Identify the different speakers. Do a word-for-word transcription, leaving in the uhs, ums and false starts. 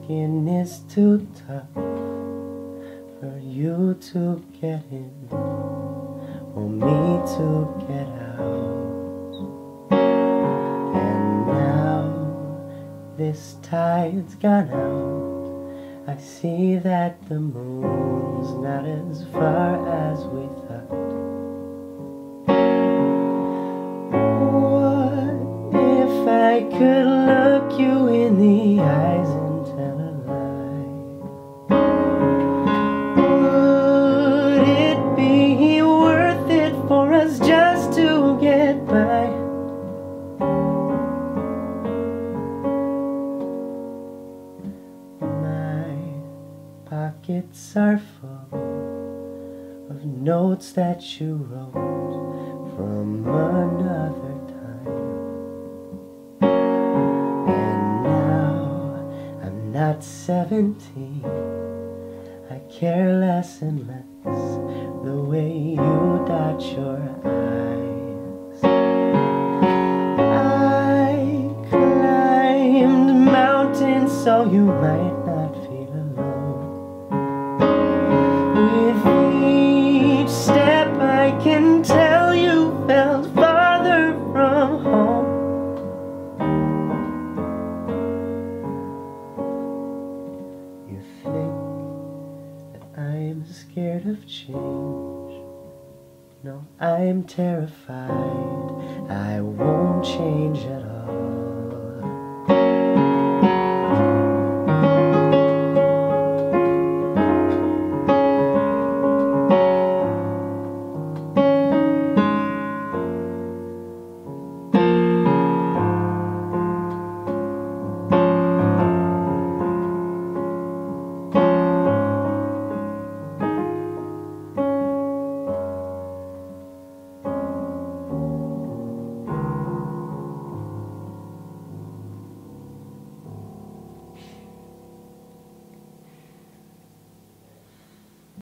Speaker 1: skin is too tough for you to get in, or me to get out. And now this tide's gone out, I see that the moon's not as far as we thought. What if I could look you in the eyes and tell a lie? Would it be worth it for us just to get by? Pockets are full of notes that you wrote from another time. And now I'm not seventeen, I care less and less the way you dot your eyes. I climbed mountains so you might not feel alone. With each step I can tell you felt farther from home. You think that I'm scared of change? No, I'm terrified I won't change.